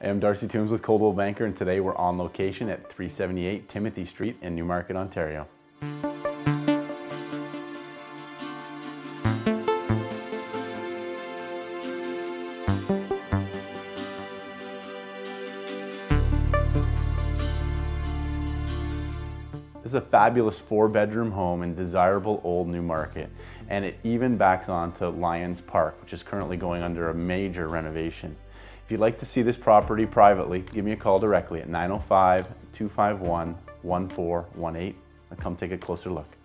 Hey, I'm Darcy Toombs with Coldwell Banker, and today we're on location at 378 Timothy Street in Newmarket, Ontario. This is a fabulous 4-bedroom home in desirable old Newmarket, and it even backs onto Lions Park, which is currently going under a major renovation. If you'd like to see this property privately, give me a call directly at 905-251-1418 and come take a closer look.